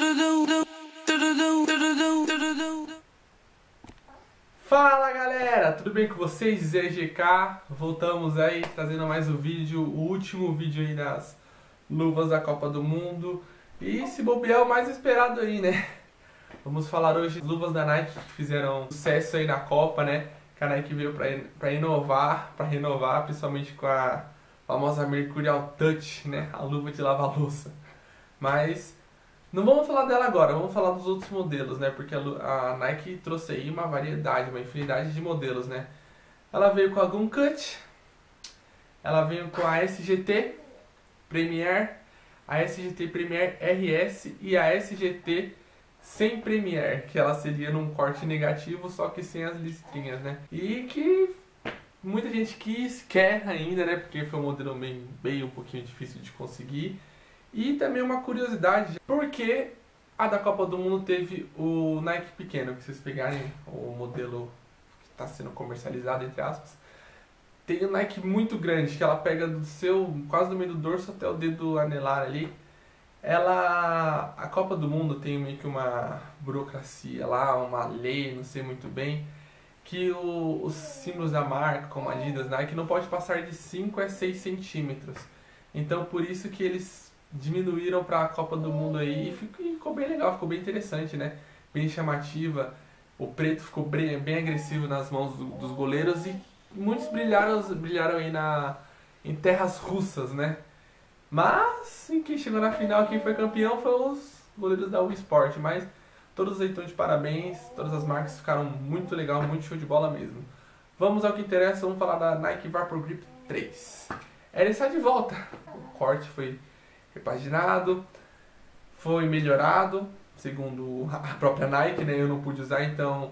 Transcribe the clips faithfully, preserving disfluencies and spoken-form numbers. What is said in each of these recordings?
Fala galera, tudo bem com vocês? Zé G K, voltamos aí trazendo mais um vídeo, o último vídeo aí das luvas da Copa do Mundo. E se bobear é o mais esperado aí, né? Vamos falar hoje das luvas da Nike que fizeram sucesso aí na Copa, né? Que a Nike veio pra, pra inovar, pra renovar, principalmente com a famosa Mercurial Touch, né? A luva de lavar louça. Mas não vamos falar dela agora, vamos falar dos outros modelos, né? Porque a, a Nike trouxe aí uma variedade, uma infinidade de modelos, né? Ela veio com a Gun Cut, ela veio com a S G T Premier, a S G T Premier R S e a S G T sem Premier, que ela seria num corte negativo, só que sem as listrinhas, né? E que muita gente quis, quer ainda, né? Porque foi um modelo bem, bem um pouquinho difícil de conseguir. E também uma curiosidade, porque a da Copa do Mundo teve o Nike pequeno, que vocês pegarem o modelo que está sendo comercializado, entre aspas, tem o Nike muito grande, que ela pega do seu, quase do meio do dorso até o dedo anelar ali. Ela, a Copa do Mundo tem meio que uma burocracia lá, uma lei, não sei muito bem, que o, os símbolos da marca, como Adidas, Nike, não pode passar de cinco a seis centímetros. Então por isso que eles diminuíram para a Copa do Mundo aí e ficou, ficou bem legal, ficou bem interessante, né? Bem chamativa. O preto ficou bem, bem agressivo nas mãos do, dos goleiros e muitos brilharam, brilharam aí na, em terras russas, né? Mas quem chegou na final, quem foi campeão foi os goleiros da Wii Sport. Mas todos aí estão de parabéns, todas as marcas ficaram muito legal, muito show de bola mesmo. Vamos ao que interessa, vamos falar da Nike Vapor Grip três. Ela está de volta, o corte foi repaginado, foi melhorado, segundo a própria Nike, né? Eu não pude usar, então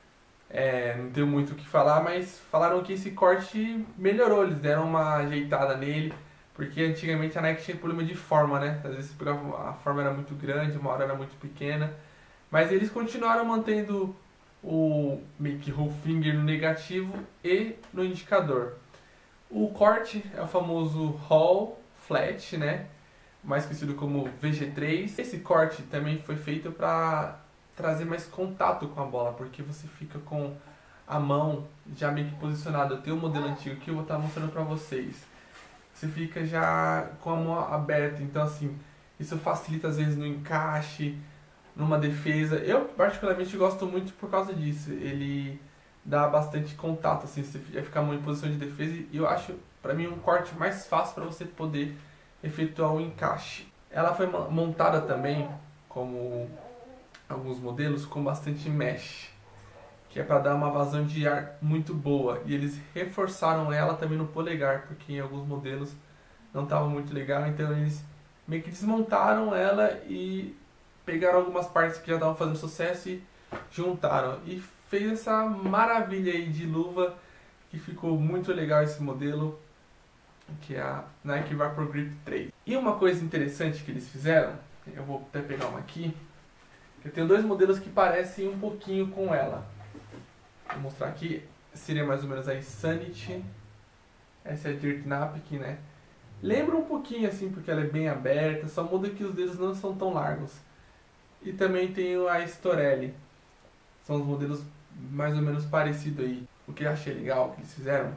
é, não tenho muito o que falar, mas falaram que esse corte melhorou, eles deram uma ajeitada nele, porque antigamente a Nike tinha problema de forma, né? Às vezes a forma era muito grande, uma hora era muito pequena, mas eles continuaram mantendo o make roll finger no negativo e no indicador. O corte é o famoso roll flat, né? Mais conhecido como V G três. Esse corte também foi feito para trazer mais contato com a bola, porque você fica com a mão já meio que posicionada. Eu tenho um modelo antigo que eu vou estar mostrando para vocês. Você fica já com a mão aberta, então assim, isso facilita às vezes no encaixe, numa defesa. Eu particularmente gosto muito por causa disso. Ele dá bastante contato, assim, você vai ficar a mão em posição de defesa e eu acho, para mim, um corte mais fácil para você poder efetuar o encaixe. Ela foi montada também, como alguns modelos, com bastante mesh, que é para dar uma vazão de ar muito boa. E eles reforçaram ela também no polegar, porque em alguns modelos não estava muito legal, então eles meio que desmontaram ela e pegaram algumas partes que já estavam fazendo sucesso e juntaram. E fez essa maravilha aí de luva, que ficou muito legal esse modelo, que é a Nike Vapor Grip três. E uma coisa interessante que eles fizeram, eu vou até pegar uma aqui, eu tenho dois modelos que parecem um pouquinho com ela. Vou mostrar aqui, seria mais ou menos a Insanity, essa é a Dirt Napic, né? Lembra um pouquinho assim, porque ela é bem aberta, só muda que os dedos não são tão largos. E também tem a Storelli, são os modelos mais ou menos parecidos aí. O que eu achei legal que eles fizeram,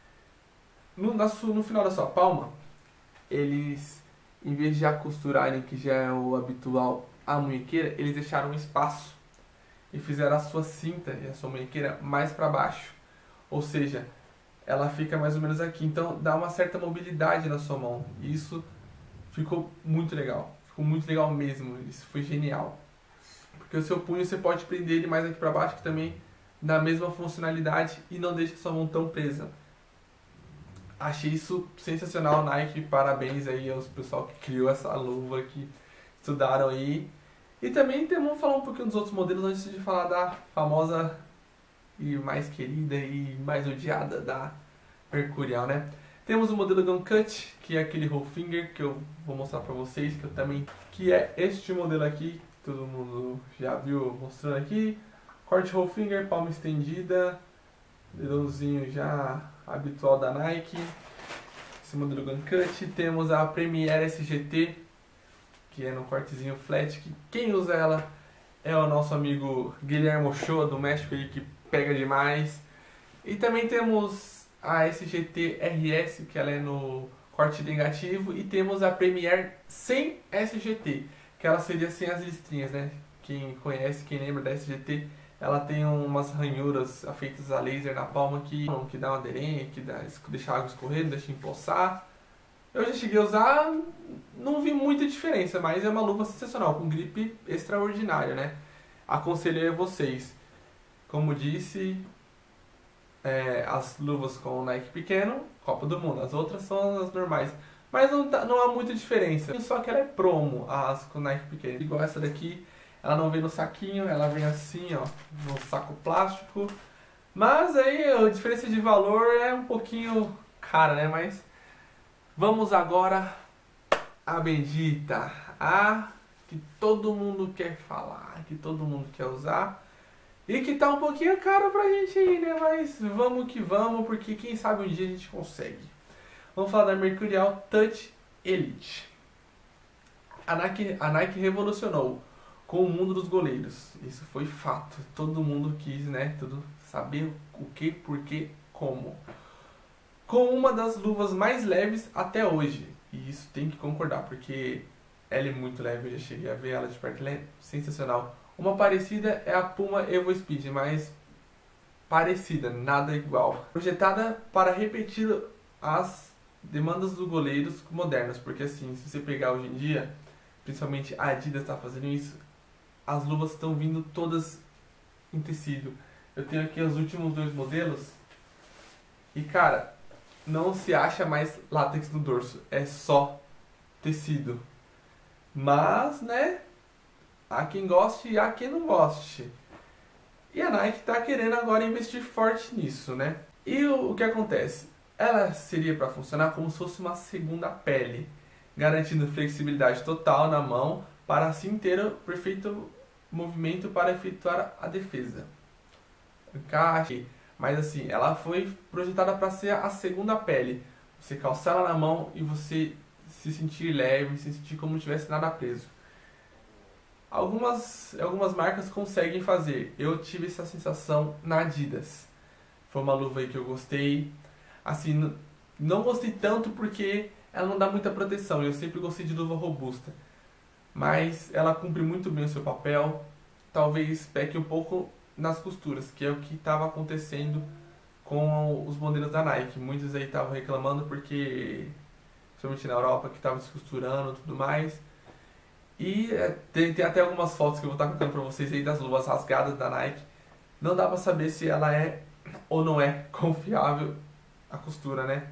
No, na sua, no final da sua palma, eles, em vez de já costurarem, que já é o habitual, a munhequeira, eles deixaram um espaço e fizeram a sua cinta e a sua munhequeira mais para baixo. Ou seja, ela fica mais ou menos aqui. Então dá uma certa mobilidade na sua mão. E isso ficou muito legal. Ficou muito legal mesmo. Isso foi genial. Porque o seu punho você pode prender ele mais aqui para baixo, que também dá a mesma funcionalidade e não deixa a sua mão tão presa. Achei isso sensacional, Nike, parabéns aí aos pessoal que criou essa luva, que estudaram aí. E também vamos falar um pouquinho dos outros modelos antes de falar da famosa e mais querida e mais odiada da Mercurial, né? Temos o modelo Gun Cut, que é aquele roll finger que eu vou mostrar pra vocês, que eu também, que é este modelo aqui, que todo mundo já viu mostrando aqui. Corte roll finger, palma estendida, dedãozinho já habitual da Nike. Esse modelo Gun Cut. Temos a Premier S G T, que é no cortezinho flat, que quem usa ela é o nosso amigo Guilherme Ochoa do México, aí, que pega demais. E também temos a S G T R S, que ela é no corte negativo, e temos a Premier sem S G T, que ela seria sem as listrinhas, né? Quem conhece, quem lembra da S G T, ela tem umas ranhuras feitas a laser na palma que, que dá uma aderência, que dá, deixa a água escorrer, deixa empoçar. Eu já cheguei a usar, não vi muita diferença, mas é uma luva sensacional, com gripe extraordinária, né? Aconselho a vocês, como disse, é, as luvas com o Nike pequeno, Copa do Mundo, as outras são as normais. Mas não, tá, não há muita diferença, só que ela é promo, as com Nike pequeno. Igual essa daqui, ela não vem no saquinho, ela vem assim, ó, no saco plástico. Mas aí a diferença de valor é um pouquinho cara, né? Mas vamos agora à bendita, a que todo mundo quer falar, que todo mundo quer usar. E que tá um pouquinho caro pra gente aí, né? Mas vamos que vamos, porque quem sabe um dia a gente consegue. Vamos falar da Mercurial Touch Elite. A Nike, a Nike revolucionou com o mundo dos goleiros. Isso foi fato. Todo mundo quis, né? Tudo saber o que, por que, como. Com uma das luvas mais leves até hoje. E isso tem que concordar, porque ela é muito leve. Eu já cheguei a ver ela de perto. Ela é sensacional. Uma parecida é a Puma Evo Speed, mas parecida, nada igual. Projetada para repetir as demandas dos goleiros modernos, porque assim, se você pegar hoje em dia, principalmente a Adidas está fazendo isso, as luvas estão vindo todas em tecido. Eu tenho aqui os últimos dois modelos e cara, não se acha mais látex no dorso, é só tecido. Mas, né, há quem goste e há quem não goste. E a Nike está querendo agora investir forte nisso, né? E o, o que acontece? Ela seria para funcionar como se fosse uma segunda pele, garantindo flexibilidade total na mão para assim ter o perfeito movimento para efetuar a defesa. Encaixe, mas assim, ela foi projetada para ser a segunda pele. Você calçar ela na mão e você se sentir leve, se sentir como não tivesse nada preso. Algumas, algumas marcas conseguem fazer. Eu tive essa sensação na Adidas. Foi uma luva aí que eu gostei. Assim, não gostei tanto porque ela não dá muita proteção. Eu sempre gostei de luva robusta. Mas ela cumpre muito bem o seu papel. Talvez peque um pouco nas costuras, que é o que estava acontecendo com os modelos da Nike. Muitos aí estavam reclamando porque, principalmente na Europa, que estavam descosturando e tudo mais. E é, tem, tem até algumas fotos que eu vou estar colocando para vocês aí das luvas rasgadas da Nike. Não dá para saber se ela é ou não é confiável a costura, né?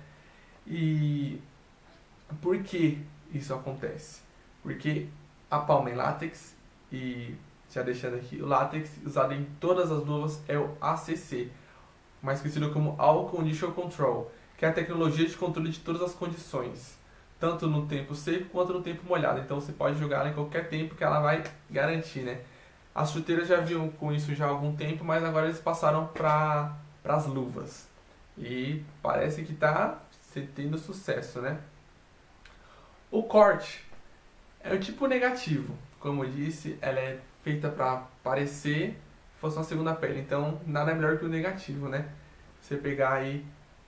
E por que isso acontece? Porque a palma em látex, e já deixando aqui, o látex usado em todas as luvas é o A C C, mais conhecido como All Condition Control, que é a tecnologia de controle de todas as condições, tanto no tempo seco quanto no tempo molhado. Então você pode jogar ela em qualquer tempo que ela vai garantir, né? As chuteiras já vinham com isso já há algum tempo, mas agora eles passaram para as luvas. E parece que está tendo sucesso, né? O corte é o tipo negativo. Como eu disse, ela é feita para parecer fosse uma segunda pele. Então nada melhor que o negativo, né? Você pegar aí,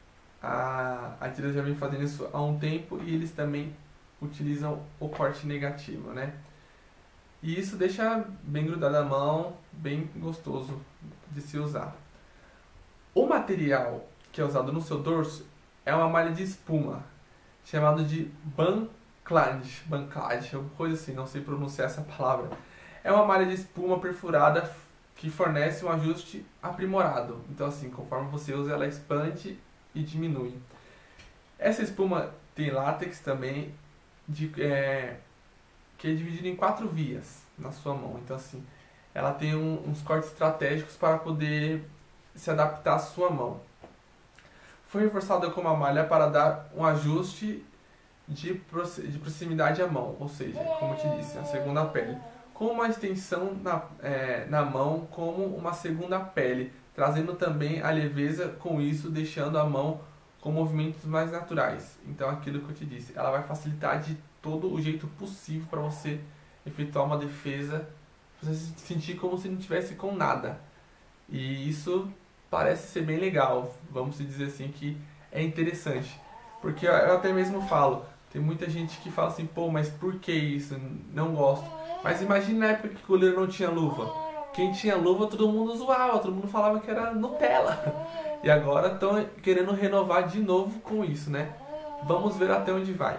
a Adidas já vem fazendo isso há um tempo e eles também utilizam o corte negativo, né? E isso deixa bem grudado a mão, bem gostoso de se usar. O material que é usado no seu dorso é uma malha de espuma, chamada de Banclad, Banclad, alguma coisa assim, não sei pronunciar essa palavra. É uma malha de espuma perfurada que fornece um ajuste aprimorado. Então assim, conforme você usa, ela expande e diminui. Essa espuma tem látex também, de, é, que é dividido em quatro vias na sua mão. Então assim, ela tem um, uns cortes estratégicos para poder se adaptar à sua mão. Foi reforçada com uma malha para dar um ajuste de, de proximidade à mão, ou seja, como eu te disse, a segunda pele. Com uma extensão na, é, na mão como uma segunda pele, trazendo também a leveza com isso, deixando a mão com movimentos mais naturais. Então, aquilo que eu te disse, ela vai facilitar de todo o jeito possível para você efetuar uma defesa, você se sentir como se não tivesse com nada. E isso parece ser bem legal, vamos dizer assim, que é interessante. Porque eu até mesmo falo, tem muita gente que fala assim, pô, mas por que isso? Não gosto. Mas imagina na época que o goleiro não tinha luva. Quem tinha luva, todo mundo zoava, todo mundo falava que era Nutella. E agora estão querendo renovar de novo com isso, né? Vamos ver até onde vai.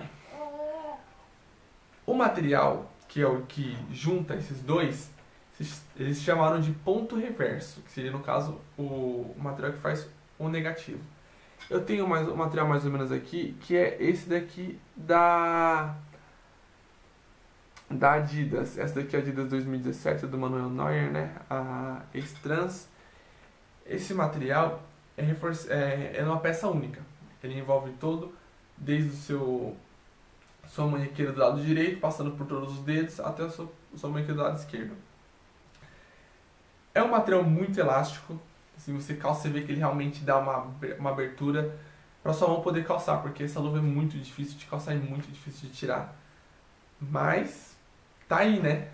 O material, que é o que junta esses dois, eles chamaram de ponto reverso, que seria, no caso, o material que faz o negativo. Eu tenho mais, um material mais ou menos aqui, que é esse daqui da, da Adidas. Essa daqui é a Adidas dois mil e dezessete, do Manuel Neuer, né? A X-Trans. Esse material é, reforç... é, é uma peça única. Ele envolve todo, desde o seu sua manhequeira do lado direito, passando por todos os dedos, até a sua, sua manhequeira do lado esquerdo. É um material muito elástico. Se você calça, você vê que ele realmente dá uma, uma abertura para sua mão poder calçar, porque essa luva é muito difícil de calçar e muito difícil de tirar. Mas tá aí, né?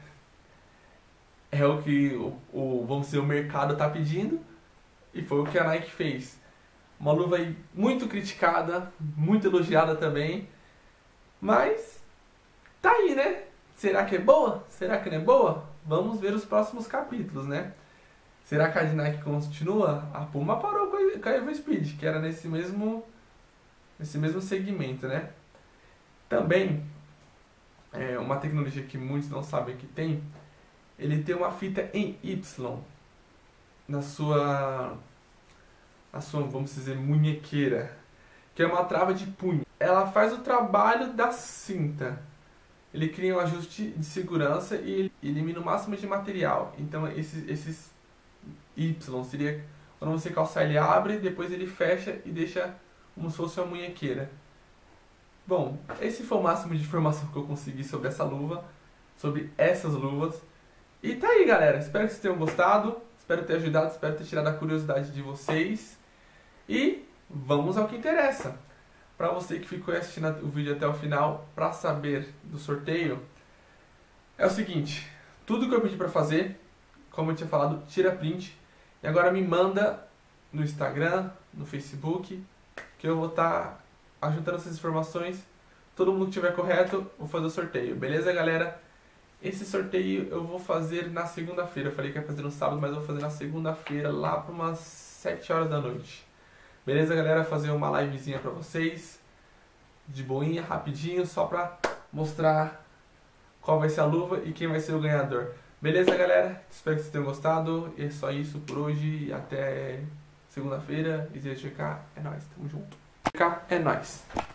É o que o, o, vamos dizer, o mercado tá pedindo, e foi o que a Nike fez. Uma luva aí muito criticada, muito elogiada também, mas tá aí, né? Será que é boa? Será que não é boa? Vamos ver os próximos capítulos, né? Será que a Nike continua? A Puma parou com a Evo Speed, que era nesse mesmo, nesse mesmo segmento, né? Também, é, uma tecnologia que muitos não sabem que tem, ele tem uma fita em Y na sua, na sua, vamos dizer, munhequeira, que é uma trava de punho. Ela faz o trabalho da cinta. Ele cria um ajuste de segurança e elimina o máximo de material. Então, esses, esses Y seria quando você calçar, ele abre, depois ele fecha e deixa como se fosse uma munhequeira. Bom, esse foi o máximo de informação que eu consegui sobre essa luva, sobre essas luvas. E tá aí, galera. Espero que vocês tenham gostado, espero ter ajudado, espero ter tirado a curiosidade de vocês. E vamos ao que interessa. Para você que ficou assistindo o vídeo até o final, para saber do sorteio, é o seguinte: tudo que eu pedi para fazer, como eu tinha falado, tira print e agora me manda no Instagram, no Facebook, que eu vou estar tá ajuntando essas informações. Todo mundo que tiver correto, vou fazer o sorteio. Beleza, galera? Esse sorteio eu vou fazer na segunda-feira. Eu falei que ia fazer no sábado, mas eu vou fazer na segunda-feira, lá para umas sete horas da noite. Beleza, galera? Fazer uma livezinha para vocês, de boinha, rapidinho, só para mostrar qual vai ser a luva e quem vai ser o ganhador. Beleza, galera? Espero que vocês tenham gostado. E é só isso por hoje. E até segunda-feira. E Z G K é nóis. Tamo junto. Z G K é nóis.